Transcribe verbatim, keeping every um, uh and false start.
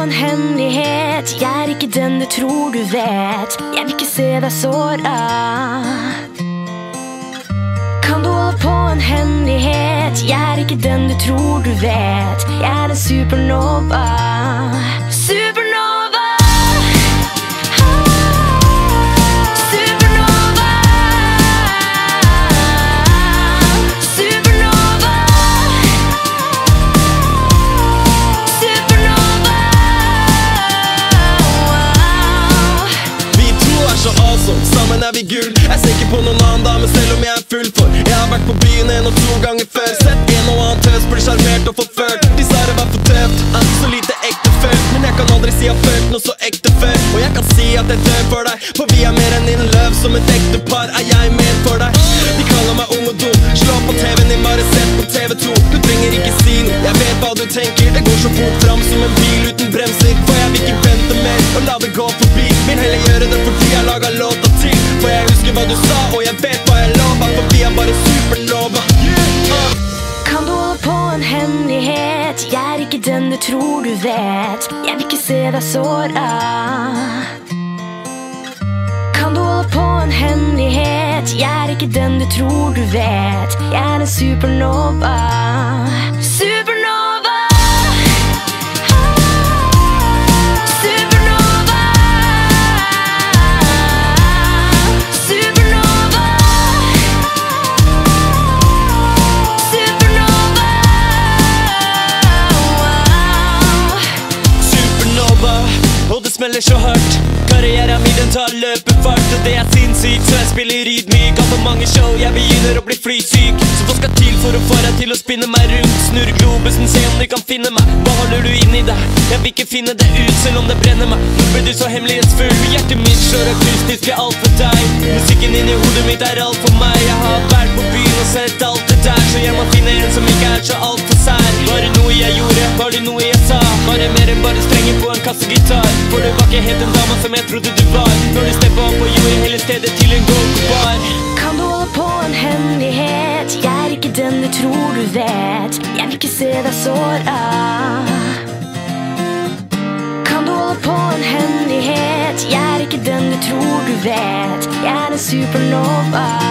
en hemmelighet. Jeg er ikke den du tror du vet. Jeg vil ikke se deg såra. Kan du holde på en hemmelighet? Jeg er ikke den du tror du vet. Jeg er en supernova. Supernova. Supernova. Supernova. Supernova. Vi to er så awesome, sammen er vi gull. Jeg ser ikke på noen annen dame selv om jeg er full for. Jeg har vært på byen en og to ganger før. Sett en og annen tøs, blir sjarmert og forført. De sa det var for tøft, er så lite ekte følt. Men jeg kan aldri si jeg har følt noe så ekte før. Og jeg kan si at jeg dør for deg, for vi er mer enn in love. Som et ekte par er jeg med for deg. De kaller meg ung og dum, slå på tv-en din, bare sett på T V to. Du trenger ikke si noe, jeg vet hva du tenker. Det går så fort fram som en bil uten bremser. For jeg vil ikke vente mer og la det gå forbi. Vil heller gjøre det fordi jeg laget låta til. For jeg husker hva du sa, og jeg vet hva jeg lovet. For vi er bare supernova. uh. Kan du holde på en hemmelighet? Jeg er ikke den du tror du vet. Jeg vil ikke se deg såra. Kan du holde på en hemmelighet? Jeg er ikke den du tror du vet. Jeg er en supernova. Supernova. Supernova. Supernova. Supernova. Supernova, og det smeller så hardt. Karrieren min den tar løpefart, og det er sinnssykt. Så jeg spiller ydmyk, har for mange show, jeg begynner å bli flysyk. Så hva skal til for å få deg til å spinne meg rundt? Snurr globusen, se om du kan finne meg. Hva holder du inni deg? Jeg vil ikke finne det ut, selv om det brenner meg. Nå blir du så hemmelighetsfull, hjertet mitt slår akustisk, er alt for deg. Musikken inn i hodet mitt er alt for meg. Jeg har vært på byen og sett alt det der, så jeg må finne en som ikke er så alt for sær. Var det noe jeg gjorde? Var det noe jeg sa? Var det mer enn bare strenger på en kassegitar? For du var ikke helt den dama som jeg trodde du var. Når du steppet opp og gjorde hele stedet til en go-go-bar. Kan du holde på en hemmelighet? Jeg er ikke den du tror du vet. Jeg vil ikke se deg såra. Kan du holde på en hemmelighet? Jeg er ikke den du tror du vet. Jeg er en supernova.